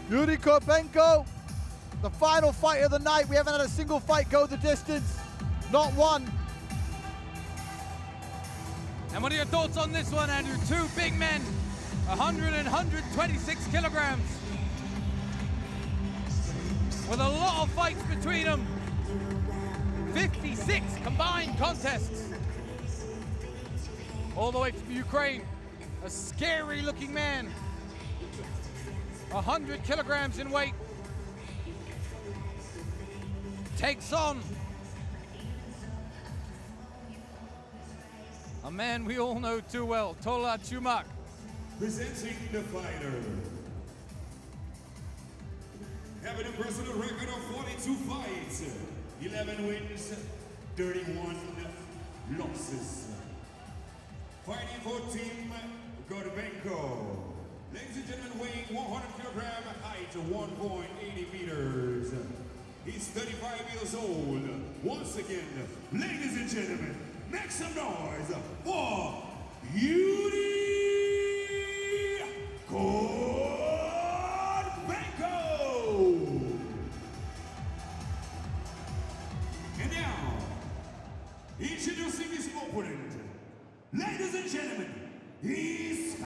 Yuri Korpenko, the final fight of the night. We haven't had a single fight go the distance. Not one. And what are your thoughts on this one, Andrew? Two big men, 100 and 126 kilograms. With a lot of fights between them. 56 combined contests. All the way from Ukraine, a scary looking man. 100 kilograms in weight. Takes on a man we all know too well, Tola Chumak. Presenting the fighter. Having a personal record of 42 fights, 11 wins, 31 losses. Fighting for Team Korpenko. Ladies and gentlemen, weighing 100 kilogram, height 1.80 meters. He's 35 years old. Once again, ladies and gentlemen, make some noise for Yuri Korpenko. And now, introducing his opponent, ladies and gentlemen, he's